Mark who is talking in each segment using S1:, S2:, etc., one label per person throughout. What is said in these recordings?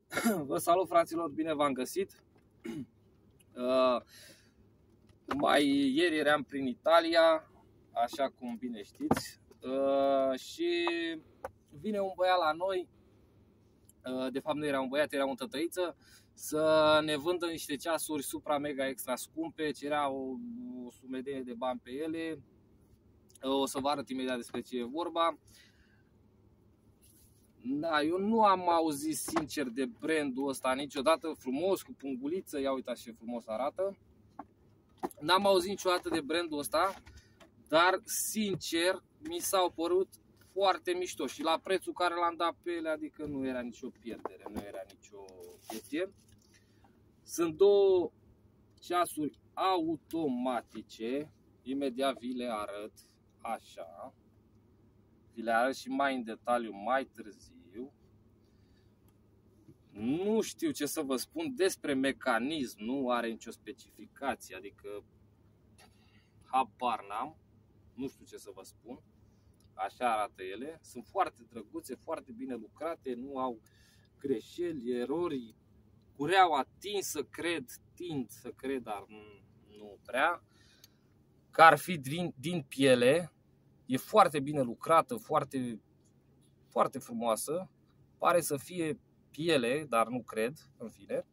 S1: Vă salut, fraților, bine v-am găsit. Mai ieri eram prin Italia, așa cum bine știți, și vine un băiat la noi, de fapt nu era un băiat, era o tătăiță, să ne vândă niște ceasuri supra mega extra scumpe, cerea o sumedenie de bani pe ele. O să vă arăt imediat despre ce e vorba. Da, eu nu am auzit sincer de brandul ăsta niciodată, frumos, cu punguliță, ia uitați ce frumos arată. N-am auzit niciodată de brandul ăsta, dar sincer mi s-au părut foarte mișto și la prețul care l-am dat pe ele, adică nu era nicio pierdere, nu era nicio chestie. Sunt două ceasuri automatice, imediat vi le arăt, așa. Vi le arăt și mai în detaliu mai târziu. Nu știu ce să vă spun despre mecanism, nu are nicio specificație, adică habar n-am, nu știu ce să vă spun. Așa arată ele, sunt foarte drăguțe, foarte bine lucrate, nu au greșeli, erori, cureaua tind să cred, dar nu prea. Că ar fi din piele, e foarte bine lucrată, foarte, foarte frumoasă, pare să fie piele, dar nu cred, în fine.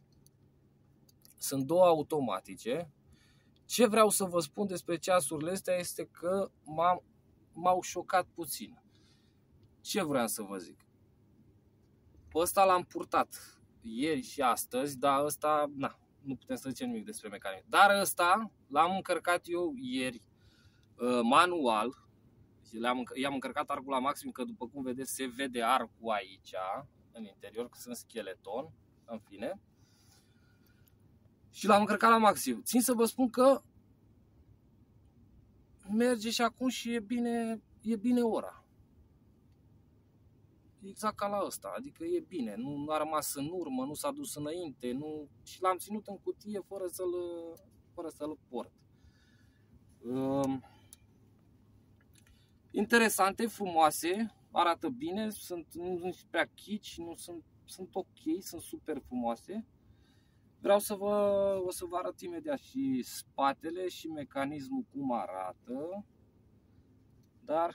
S1: Sunt două automatice. Ce vreau să vă spun despre ceasurile astea este că m-au șocat puțin. Ce vreau să vă zic? Pe ăsta l-am purtat ieri și astăzi, dar ăsta, nu putem să zicem nimic despre mecanism. Dar ăsta l-am încărcat eu ieri manual. I-am încărcat arcul la maxim, că după cum vedeți se vede arcul aici, în interior, că sunt scheleton, în fine. Și l-am încărcat la maxim. Țin să vă spun că merge și acum și e bine ora. Exact ca la ăsta, adică e bine, nu a rămas în urmă, nu s-a dus înainte, și l-am ținut în cutie fără să-l port. Interesante, frumoase, arată bine, nu sunt prea chici, sunt ok, sunt super frumoase. Vreau să vă arăt imediat și spatele și mecanismul cum arată, dar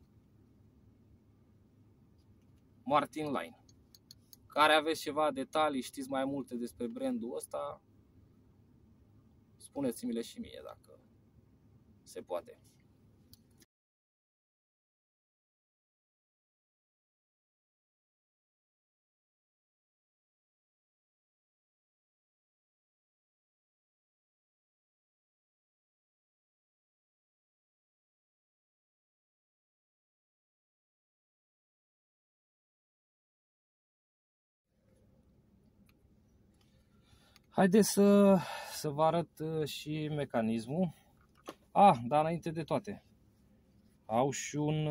S1: Martin Line. Care aveți ceva detalii, știți mai multe despre brandul ăsta, spuneți-mi-le și mie dacă se poate. Haideți să vă arăt și mecanismul. Dar înainte de toate, au și un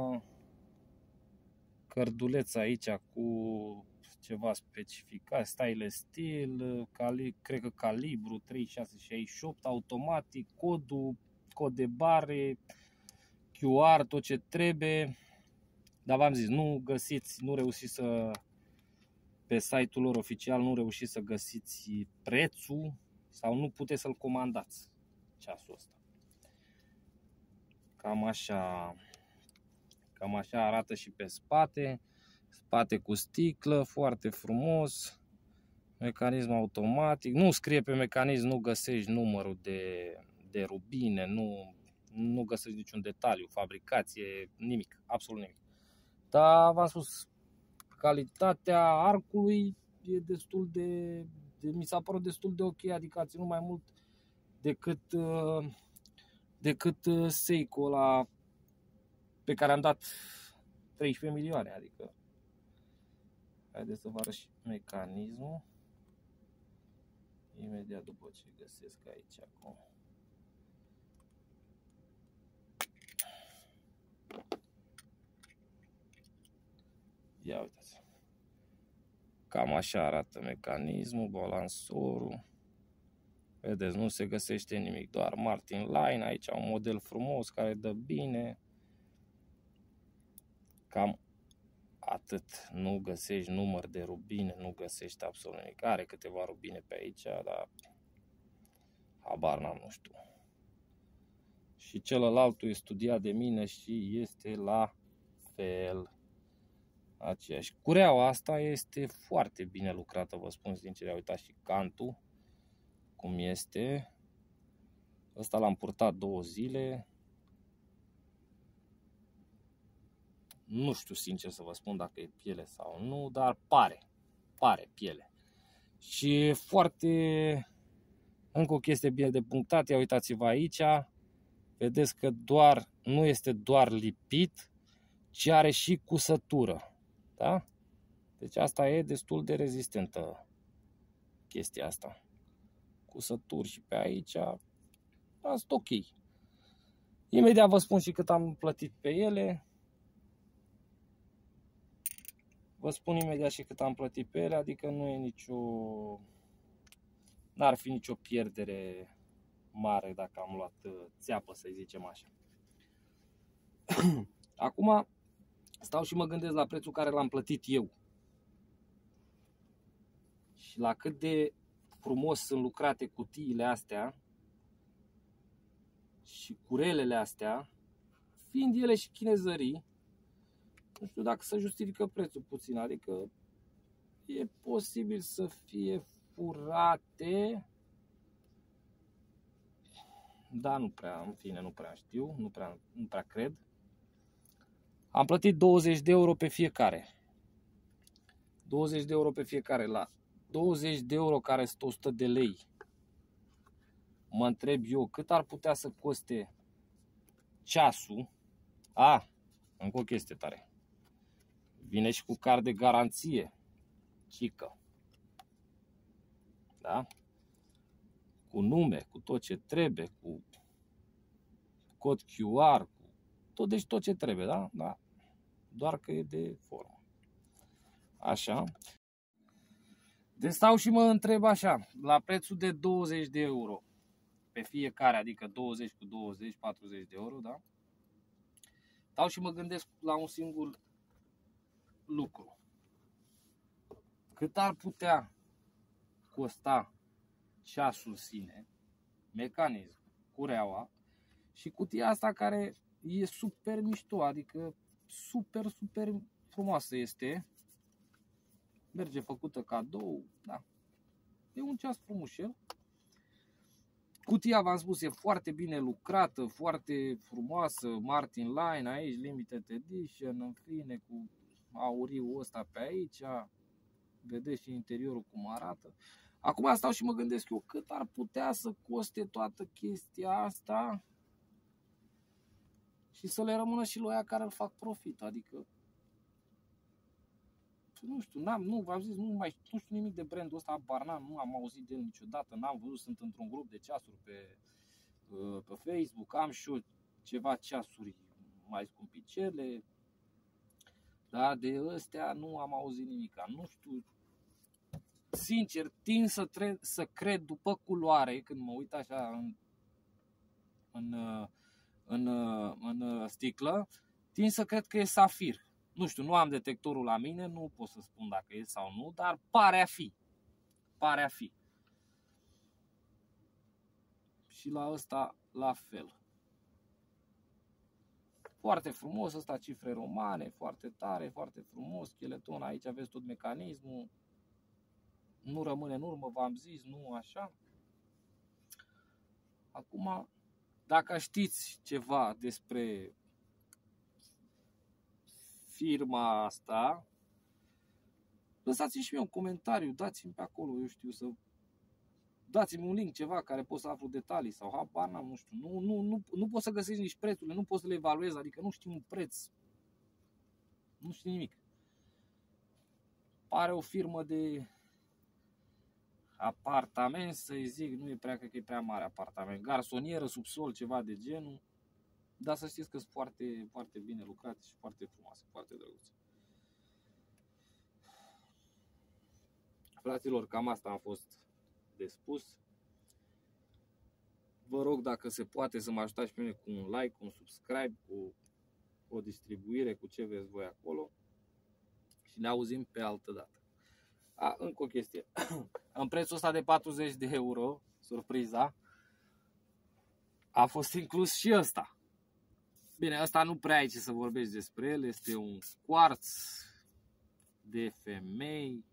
S1: cărduleț aici cu ceva specificat, stainless steel, cred că calibru 3668, automatic, cod de bare, QR, tot ce trebuie. Dar v-am zis, nu reușiți pe site-ul lor oficial nu reușiți să găsiți prețul sau nu puteți să-l comandați, ceasul ăsta. Cam așa arată și pe spate. Spate cu sticlă, foarte frumos. Mecanism automatic. Nu scrie pe mecanism, nu găsești numărul de rubine, nu găsești niciun detaliu, fabricație, nimic, absolut nimic. Dar v-am spus, calitatea arcului e mi s-a părut destul de ok, adică a ținut mai mult decât Seiko ăla pe care am dat 13 milioane, adică. Haideți să vă arăt și mecanismul imediat după ce găsesc aici acum. Ia uitați. Cam așa arată mecanismul, balansorul. Vedeți, nu se găsește nimic, doar Martin Line. Aici un model frumos care dă bine. Cam atât. Nu găsești număr de rubine, nu găsești absolut nimic. Are câteva rubine pe aici, dar habar n-am, nu știu. Și celălaltul e studiat de mine și este la fel. Aceeași. Cureaua asta este foarte bine lucrată, vă spun sincer. Uitați și cantul cum este. Ăsta l-am purtat 2 zile. Nu știu sincer să vă spun dacă e piele sau nu, dar pare piele. Și e foarte, încă o chestie bine de punctat, ia uitați-vă aici, vedeți că nu este doar lipit, ci are și cusătură, da? Deci asta e destul de rezistentă, chestia asta. Cusături și pe aici, asta ok. Imediat vă spun și cât am plătit pe ele. Vă spun imediat și cât am plătit pe ele, adică nu e n-ar fi nicio pierdere mare dacă am luat țeapă, să zicem așa. Acum stau și mă gândesc la prețul care l-am plătit eu. Și la cât de frumos sunt lucrate cutiile astea și curelele astea, fiind ele și chinezării, nu știu dacă se justifică prețul puțin, adică e posibil să fie furate, dar nu prea, în fine, nu prea știu, nu prea cred. Am plătit 20 de euro pe fiecare. 20 de euro pe fiecare. La 20 de euro care sunt 100 de lei, mă întreb eu cât ar putea să coste ceasul. Încă o chestie tare. Vine și cu card de garanție. Cică. Da? Cu nume, cu tot ce trebuie, cu cod QR, deci tot ce trebuie, da? Da? Doar că e de formă. Așa. Deci stau și mă întreb așa, la prețul de 20 de euro pe fiecare, adică 20 cu 20, 40 de euro, da? Stau și mă gândesc la un singur lucru. Cât ar putea costa ceasul sine, mecanism, cureaua și cutia asta care e super mișto, adică super frumoasă este. Merge făcută cadou, da. E un ceas frumușel. Cutia, v-am spus, e foarte bine lucrată, foarte frumoasă, Martin Line aici, Limited Edition, în fine, cu auriul ăsta pe aici. Vedeți și interiorul cum arată. Acum stau și mă gândesc eu cât ar putea să coste toată chestia asta și să le rămână și la ea care îl fac profit, adică nu știu, v-am zis, nu știu nimic de brandul ăsta, Barnan, nu am auzit de el niciodată, n-am văzut, sunt într-un grup de ceasuri pe Facebook, am și eu ceva ceasuri mai scumpicele, dar de ăstea nu am auzit nimic, nu știu, sincer, tind să cred după culoare, când mă uit așa în sticlă, tind să cred că e safir. Nu știu, nu am detectorul la mine, nu pot să spun dacă e sau nu, dar pare a fi. Pare a fi. Și la ăsta la fel. Foarte frumos, ăsta cifre romane, foarte tare, foarte frumos, scheleton, aici aveți tot mecanismul. Nu rămâne în urmă, v-am zis, nu așa. Acum, dacă știți ceva despre firma asta, lăsați-mi și mie un comentariu, dați-mi pe acolo, eu știu, dați-mi un link, ceva care pot să aflu detalii sau habar n-am, nu știu. Nu pot să găsesc nici prețurile, nu pot să le evaluez, adică nu știu un preț. Nu știu nimic. Pare o firmă de apartament, să-i zic, nu e prea, cred că e prea mare apartament. Garsonieră, subsol, ceva de genul. Dar să știți că sunt foarte, foarte bine lucrate și foarte frumoase, foarte drăguțe. Fraților, cam asta am fost de spus. Vă rog, dacă se poate, să mă ajutați pe mine cu un like, cu un subscribe, cu o distribuire, cu ce vreți voi acolo. și ne auzim pe altă dată. Încă o chestie. În prețul ăsta de 40 de euro, surpriza, a fost inclus și ăsta. Bine, ăsta nu prea ai ce să vorbești despre el, este un quartz de femei.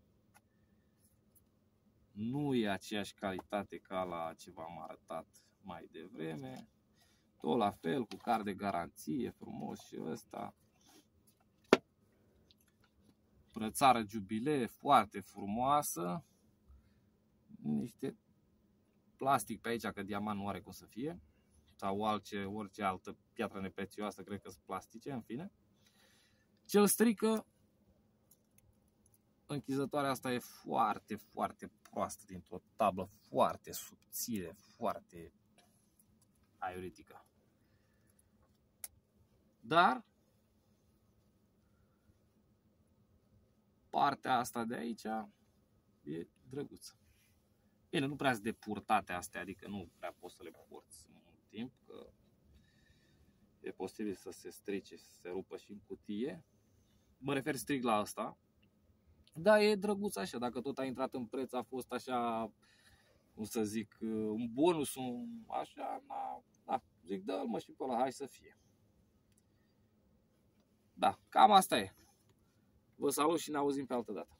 S1: Nu e aceeași calitate ca la ce v-am arătat mai devreme. Tot la fel, cu card de garanție, frumos și ăsta. Brățară jubilee, foarte frumoasă. Niște plastic pe aici, că diamant nu are cum să fie. Sau orice altă piatră neprețioasă, cred că sunt plastice, în fine. Ce-l strică, închizătoarea asta e foarte, foarte proastă, dintr-o tablă foarte subțire, foarte aiuritică. Dar partea asta de aici e drăguță. Bine, nu prea sunt de purtate astea, adică nu prea poți să le porți mult timp, că e posibil să se strice, să se rupă și în cutie. Mă refer strict la asta. Da, e drăguț așa, dacă tot a intrat în preț, a fost așa, cum să zic, un bonus, așa, da, zic, dă-l mă și pe ăla, hai să fie. Da, cam asta e. Vă salut și ne auzim pe altă dată.